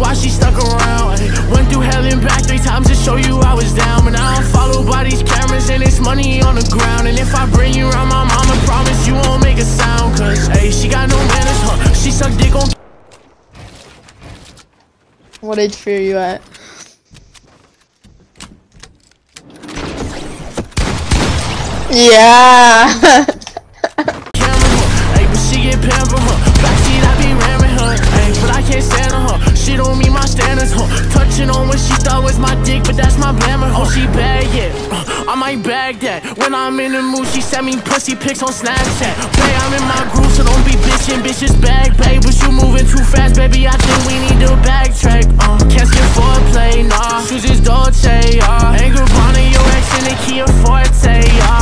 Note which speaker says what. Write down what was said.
Speaker 1: why she stuck around. Went through hell and back 3 times to show you I was down. But now I'm followed by these cameras and it's money on the ground. And if I bring you around my mama, promise you won't make a sound. Cause, hey, she got no manners, huh? She suck dick on.
Speaker 2: What HP are you at? Yeah.
Speaker 1: Hey, but she get pampered, huh? Backseat, I be ramming her. Hey, but I can't stand on her. She don't meet my standards, huh? Touching on what she thought was my dick, but that's my blammer. Oh, she bad, yeah. I might bag that. When I'm in the mood, she send me pussy pics on Snapchat. Play, I'm in my groove, so don't be bitchin', bitches bag, babe. But you moving too fast, baby. I think we need to backtrack. Can't skip foreplay, nah. Shoes is Dolce, Ain't Gabbana, your ex in the Kia Forte,